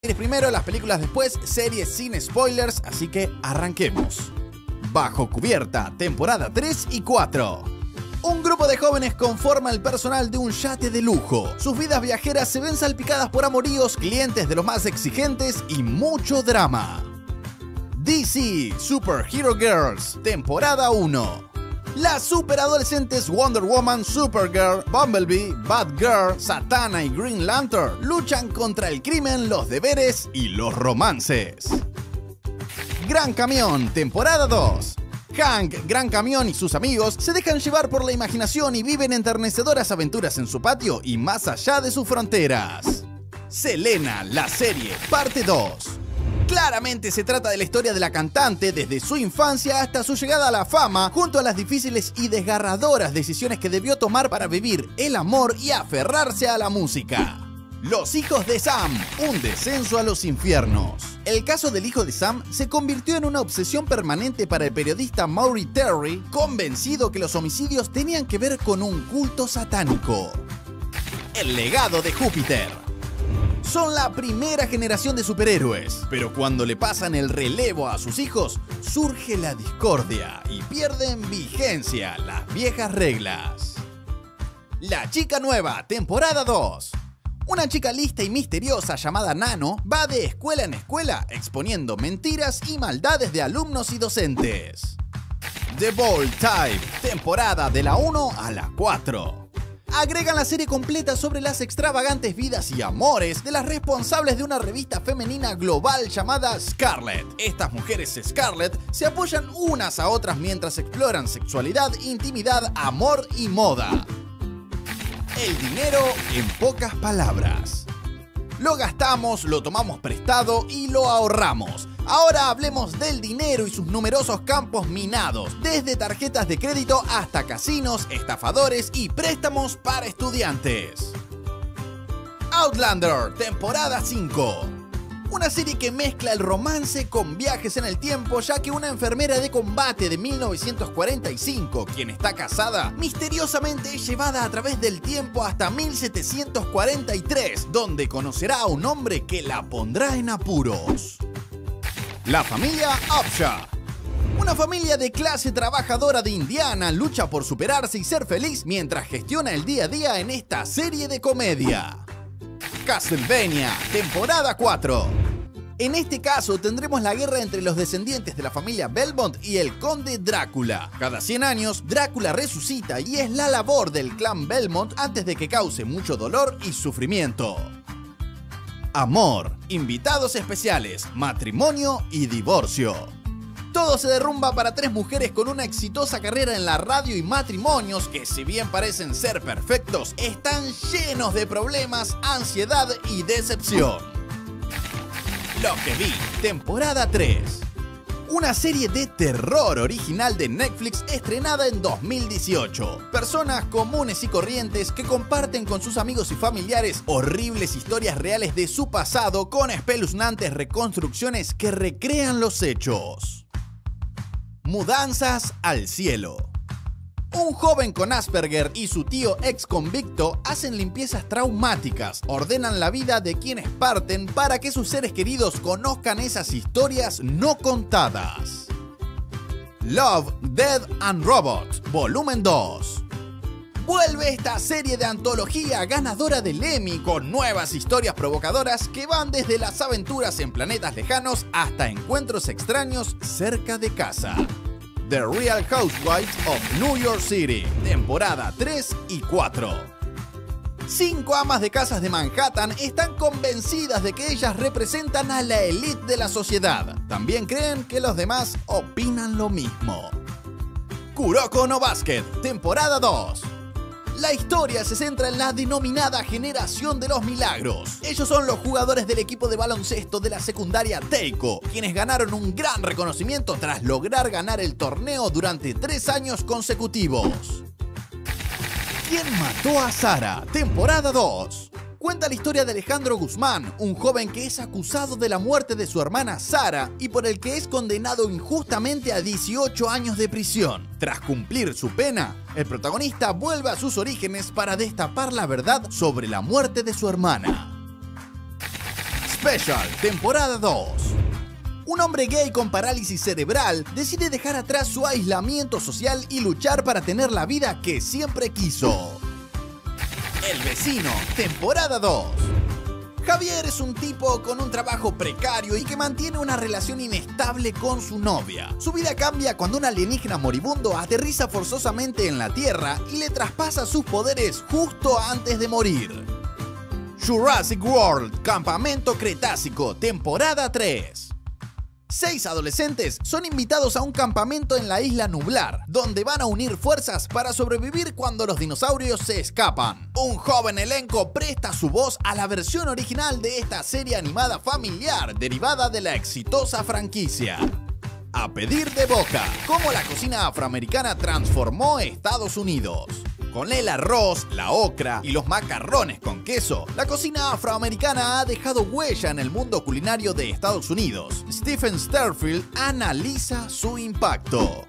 Primero, las películas después, series sin spoilers, así que arranquemos. Bajo cubierta, temporada 3 y 4. Un grupo de jóvenes conforma el personal de un yate de lujo. Sus vidas viajeras se ven salpicadas por amoríos, clientes de los más exigentes y mucho drama. DC Superhero Girls, temporada 1. Las superadolescentes Wonder Woman, Supergirl, Bumblebee, Batgirl, Zatanna y Green Lantern luchan contra el crimen, los deberes y los romances. Gran Camión, temporada 2. Hank, Gran Camión y sus amigos se dejan llevar por la imaginación y viven enternecedoras aventuras en su patio y más allá de sus fronteras. Selena, la serie, parte 2. Claramente se trata de la historia de la cantante desde su infancia hasta su llegada a la fama, junto a las difíciles y desgarradoras decisiones que debió tomar para vivir el amor y aferrarse a la música. Los hijos de Sam, un descenso a los infiernos. El caso del hijo de Sam se convirtió en una obsesión permanente para el periodista Maury Terry, convencido que los homicidios tenían que ver con un culto satánico. El legado de Júpiter. Son la primera generación de superhéroes, pero cuando le pasan el relevo a sus hijos, surge la discordia y pierden vigencia las viejas reglas. La chica nueva, temporada 2. Una chica lista y misteriosa llamada Nano va de escuela en escuela exponiendo mentiras y maldades de alumnos y docentes. The Bold Type, temporada de la 1 a la 4. Agregan la serie completa sobre las extravagantes vidas y amores de las responsables de una revista femenina global llamada Scarlet. Estas mujeres Scarlet se apoyan unas a otras mientras exploran sexualidad, intimidad, amor y moda. El dinero en pocas palabras. Lo gastamos, lo tomamos prestado y lo ahorramos. Ahora hablemos del dinero y sus numerosos campos minados, desde tarjetas de crédito hasta casinos, estafadores y préstamos para estudiantes. Outlander, temporada 5. Una serie que mezcla el romance con viajes en el tiempo, ya que una enfermera de combate de 1945, quien está casada, misteriosamente es llevada a través del tiempo hasta 1743, donde conocerá a un hombre que la pondrá en apuros. La familia Upshaw. Una familia de clase trabajadora de Indiana lucha por superarse y ser feliz mientras gestiona el día a día en esta serie de comedia. Castlevania, temporada 4. En este caso tendremos la guerra entre los descendientes de la familia Belmont y el conde Drácula. Cada 100 años, Drácula resucita y es la labor del clan Belmont antes de que cause mucho dolor y sufrimiento. Amor, invitados especiales, matrimonio y divorcio. Todo se derrumba para tres mujeres con una exitosa carrera en la radio y matrimonios que, si bien parecen ser perfectos, están llenos de problemas, ansiedad y decepción. Lo que vi, temporada 3. Una serie de terror original de Netflix estrenada en 2018. Personas comunes y corrientes que comparten con sus amigos y familiares horribles historias reales de su pasado con espeluznantes reconstrucciones que recrean los hechos. Mudanzas al cielo. Un joven con Asperger y su tío ex convicto hacen limpiezas traumáticas, ordenan la vida de quienes parten para que sus seres queridos conozcan esas historias no contadas. Love, Death and Robots, volumen 2. Vuelve esta serie de antología ganadora del Emmy con nuevas historias provocadoras que van desde las aventuras en planetas lejanos hasta encuentros extraños cerca de casa. The Real Housewives of New York City, temporada 3 y 4. 5 amas de casas de Manhattan están convencidas de que ellas representan a la élite de la sociedad. También creen que los demás opinan lo mismo. Kuroko no Basket, temporada 2. La historia se centra en la denominada generación de los milagros. Ellos son los jugadores del equipo de baloncesto de la secundaria Teiko, quienes ganaron un gran reconocimiento tras lograr ganar el torneo durante 3 años consecutivos. ¿Quién mató a Sara? Temporada 2. Cuenta la historia de Alejandro Guzmán, un joven que es acusado de la muerte de su hermana Sara y por el que es condenado injustamente a 18 años de prisión. Tras cumplir su pena, el protagonista vuelve a sus orígenes para destapar la verdad sobre la muerte de su hermana. Special, temporada 2. Un hombre gay con parálisis cerebral decide dejar atrás su aislamiento social y luchar para tener la vida que siempre quiso. El vecino, temporada 2. Javier es un tipo con un trabajo precario y que mantiene una relación inestable con su novia. Su vida cambia cuando un alienígena moribundo aterriza forzosamente en la Tierra y le traspasa sus poderes justo antes de morir. Jurassic World, Campamento Cretácico, temporada 3. 6 adolescentes son invitados a un campamento en la isla Nublar, donde van a unir fuerzas para sobrevivir cuando los dinosaurios se escapan. Un joven elenco presta su voz a la versión original de esta serie animada familiar derivada de la exitosa franquicia. A pedir de boca, cómo la cocina afroamericana transformó Estados Unidos. Con el arroz, la okra y los macarrones con queso, la cocina afroamericana ha dejado huella en el mundo culinario de Estados Unidos. Stephen Sterfield analiza su impacto.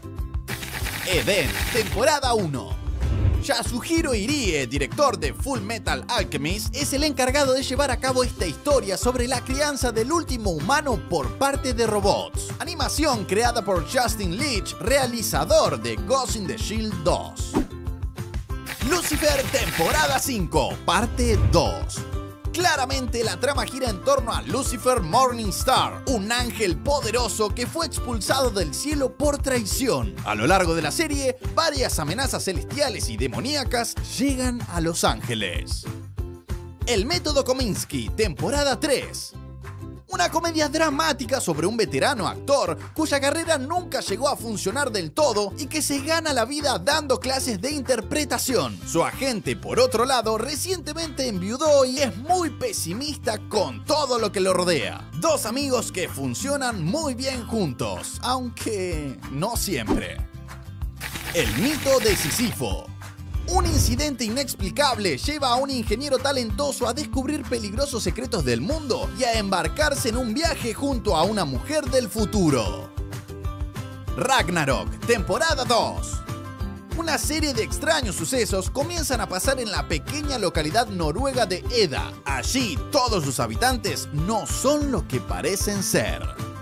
Eden, temporada 1. Yasuhiro Irie, director de Full Metal Alchemist, es el encargado de llevar a cabo esta historia sobre la crianza del último humano por parte de robots. Animación creada por Justin Leach, realizador de Ghost in the Shield 2. Lucifer, temporada 5, parte 2. Claramente la trama gira en torno a Lucifer Morningstar, un ángel poderoso que fue expulsado del cielo por traición. A lo largo de la serie, varias amenazas celestiales y demoníacas llegan a Los Ángeles. El método Kominsky, temporada 3. Una comedia dramática sobre un veterano actor cuya carrera nunca llegó a funcionar del todo y que se gana la vida dando clases de interpretación. Su agente, por otro lado, recientemente enviudó y es muy pesimista con todo lo que lo rodea. Dos amigos que funcionan muy bien juntos, aunque no siempre. El mito de Sísifo. Un incidente inexplicable lleva a un ingeniero talentoso a descubrir peligrosos secretos del mundo y a embarcarse en un viaje junto a una mujer del futuro. Ragnarok, temporada 2. Una serie de extraños sucesos comienzan a pasar en la pequeña localidad noruega de Eda. Allí, todos sus habitantes no son lo que parecen ser.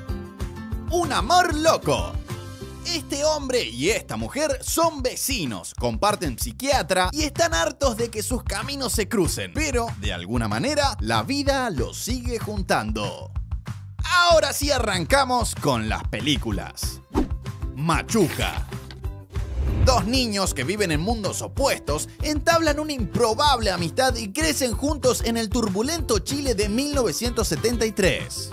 Un amor loco. Este hombre y esta mujer son vecinos, comparten psiquiatra y están hartos de que sus caminos se crucen, pero de alguna manera la vida los sigue juntando. Ahora sí arrancamos con las películas. Machuca. Dos niños que viven en mundos opuestos entablan una improbable amistad y crecen juntos en el turbulento Chile de 1973.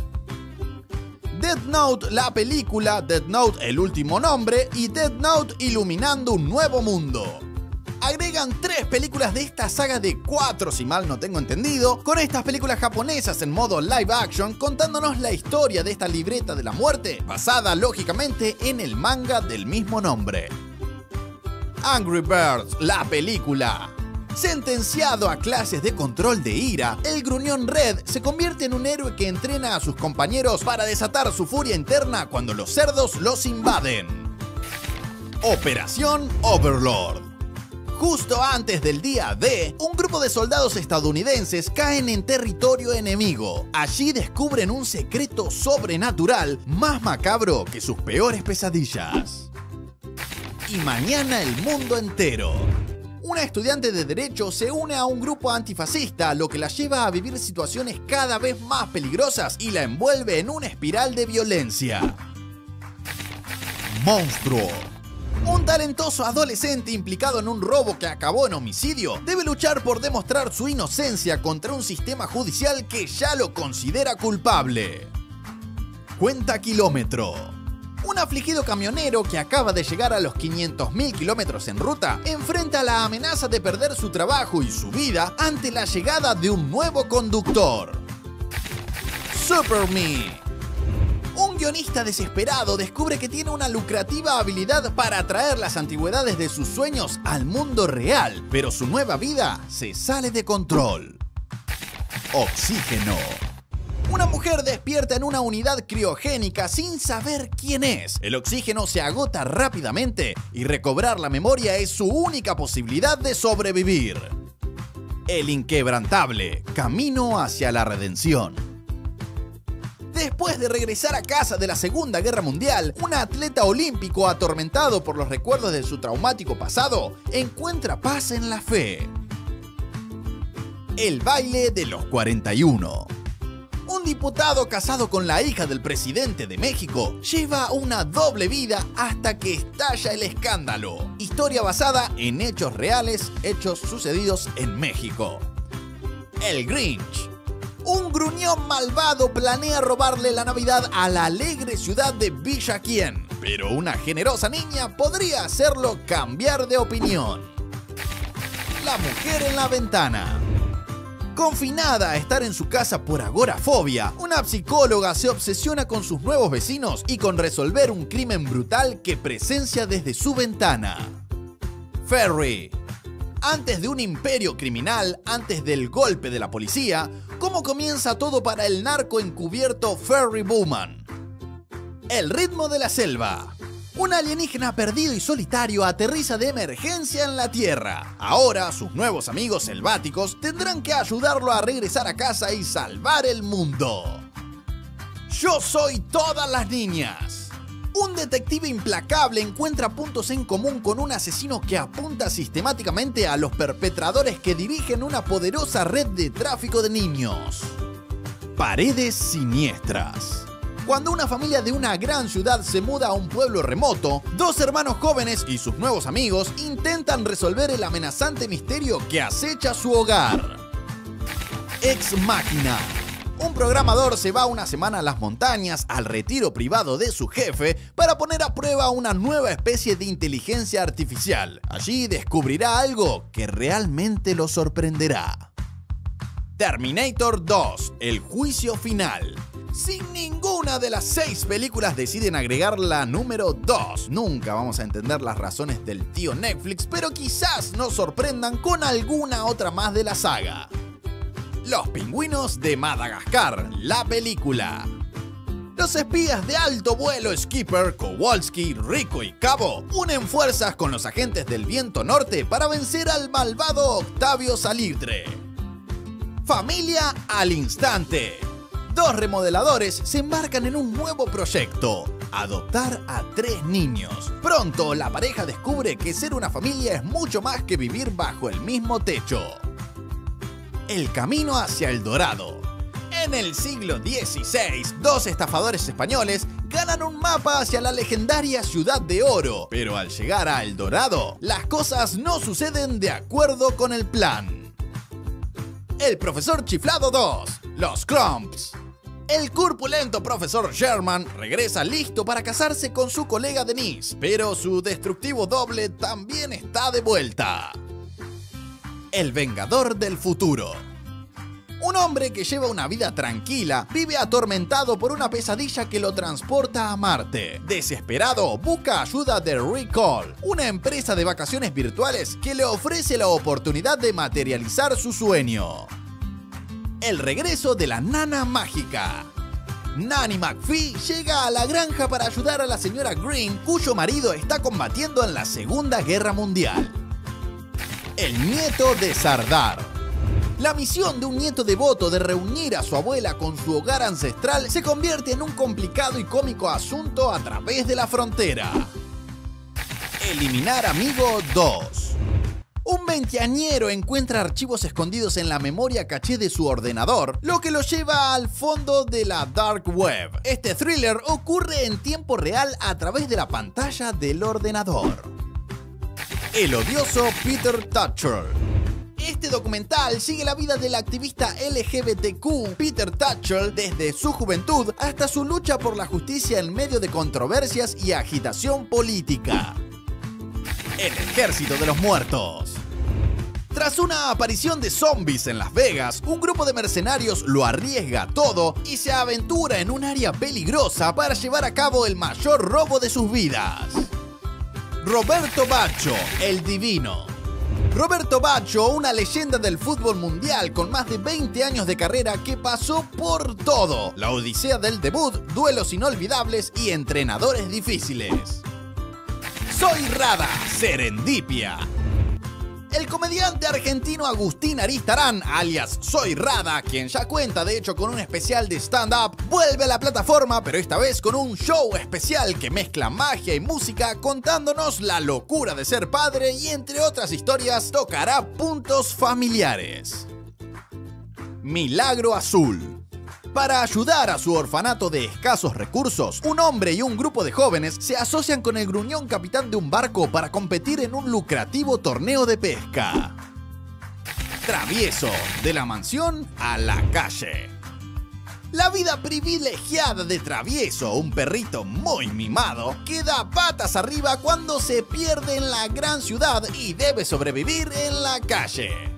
Death Note, la película, Death Note, el último nombre, y Death Note, iluminando un nuevo mundo. Agregan 3 películas de esta saga de 4, si mal no tengo entendido, con estas películas japonesas en modo live action, contándonos la historia de esta libreta de la muerte, basada lógicamente en el manga del mismo nombre. Angry Birds, la película. Sentenciado a clases de control de ira, el gruñón Red se convierte en un héroe que entrena a sus compañeros para desatar su furia interna cuando los cerdos los invaden. Operación Overlord. Justo antes del día D, un grupo de soldados estadounidenses caen en territorio enemigo. Allí descubren un secreto sobrenatural más macabro que sus peores pesadillas. Y mañana el mundo entero. Una estudiante de Derecho se une a un grupo antifascista, lo que la lleva a vivir situaciones cada vez más peligrosas y la envuelve en una espiral de violencia. Monstruo. Un talentoso adolescente implicado en un robo que acabó en homicidio debe luchar por demostrar su inocencia contra un sistema judicial que ya lo considera culpable. Cuenta kilómetro. Un afligido camionero que acaba de llegar a los 500.000 kilómetros en ruta enfrenta la amenaza de perder su trabajo y su vida ante la llegada de un nuevo conductor. Super Me. Un guionista desesperado descubre que tiene una lucrativa habilidad para atraer las antigüedades de sus sueños al mundo real, pero su nueva vida se sale de control. Oxígeno. Una mujer despierta en una unidad criogénica sin saber quién es. El oxígeno se agota rápidamente y recobrar la memoria es su única posibilidad de sobrevivir. El inquebrantable, camino hacia la redención. Después de regresar a casa de la Segunda Guerra Mundial, un atleta olímpico atormentado por los recuerdos de su traumático pasado encuentra paz en la fe. El baile de los 41. Un diputado casado con la hija del presidente de México lleva una doble vida hasta que estalla el escándalo. Historia basada en hechos reales, hechos sucedidos en México. El Grinch. Un gruñón malvado planea robarle la Navidad a la alegre ciudad de Villa Quién, pero una generosa niña podría hacerlo cambiar de opinión. La mujer en la ventana. Confinada a estar en su casa por agorafobia, una psicóloga se obsesiona con sus nuevos vecinos y con resolver un crimen brutal que presencia desde su ventana. Ferry. Antes de un imperio criminal, antes del golpe de la policía, ¿cómo comienza todo para el narco encubierto Ferry Bowman? El ritmo de la selva. Un alienígena perdido y solitario aterriza de emergencia en la Tierra. Ahora, sus nuevos amigos selváticos tendrán que ayudarlo a regresar a casa y salvar el mundo. Yo soy todas las niñas. Un detective implacable encuentra puntos en común con un asesino que apunta sistemáticamente a los perpetradores que dirigen una poderosa red de tráfico de niños. Paredes siniestras. Cuando una familia de una gran ciudad se muda a un pueblo remoto, dos hermanos jóvenes y sus nuevos amigos intentan resolver el amenazante misterio que acecha su hogar. Ex Machina. Un programador se va una semana a las montañas, al retiro privado de su jefe, para poner a prueba una nueva especie de inteligencia artificial. Allí descubrirá algo que realmente lo sorprenderá. Terminator 2, el juicio final. Si ninguna de las 6 películas deciden agregar la número 2, nunca vamos a entender las razones del tío Netflix, pero quizás nos sorprendan con alguna otra más de la saga. Los pingüinos de Madagascar, la película. Los espías de alto vuelo Skipper, Kowalski, Rico y Cabo unen fuerzas con los agentes del viento norte para vencer al malvado Octavio Salitre. Familia al instante. Dos remodeladores se embarcan en un nuevo proyecto: adoptar a 3 niños. Pronto la pareja descubre que ser una familia es mucho más que vivir bajo el mismo techo. El camino hacia El Dorado. En el siglo XVI, 2 estafadores españoles ganan un mapa hacia la legendaria Ciudad de Oro, pero al llegar a El Dorado, las cosas no suceden de acuerdo con el plan. El profesor chiflado 2, los Clumps. El corpulento profesor Sherman regresa listo para casarse con su colega Denise, pero su destructivo doble también está de vuelta. El Vengador del Futuro. Un hombre que lleva una vida tranquila vive atormentado por una pesadilla que lo transporta a Marte. Desesperado, busca ayuda de Recall, una empresa de vacaciones virtuales que le ofrece la oportunidad de materializar su sueño. El regreso de la nana mágica. Nanny McPhee llega a la granja para ayudar a la señora Green, cuyo marido está combatiendo en la Segunda Guerra Mundial. El nieto de Sardar. La misión de un nieto devoto de reunir a su abuela con su hogar ancestral se convierte en un complicado y cómico asunto a través de la frontera. Eliminar Amigo 2. Un veinteañero encuentra archivos escondidos en la memoria caché de su ordenador, lo que lo lleva al fondo de la Dark Web. Este thriller ocurre en tiempo real a través de la pantalla del ordenador. El odioso Peter Tatchell. Este documental sigue la vida del activista LGBTQ Peter Tatchell desde su juventud hasta su lucha por la justicia en medio de controversias y agitación política. El Ejército de los Muertos. Tras una aparición de zombies en Las Vegas, un grupo de mercenarios lo arriesga todo y se aventura en un área peligrosa para llevar a cabo el mayor robo de sus vidas. Roberto Baggio, el Divino. Roberto Baggio, una leyenda del fútbol mundial con más de 20 años de carrera que pasó por todo: la odisea del debut, duelos inolvidables y entrenadores difíciles. Soy Rada, Serendipia. El comediante argentino Agustín Aristarán, alias Soy Rada, quien ya cuenta de hecho con un especial de stand-up, vuelve a la plataforma, pero esta vez con un show especial que mezcla magia y música, contándonos la locura de ser padre y entre otras historias tocará puntos familiares. Milagro Azul. Para ayudar a su orfanato de escasos recursos, un hombre y un grupo de jóvenes se asocian con el gruñón capitán de un barco para competir en un lucrativo torneo de pesca. Travieso, de la mansión a la calle. La vida privilegiada de Travieso, un perrito muy mimado, queda patas arriba cuando se pierde en la gran ciudad y debe sobrevivir en la calle.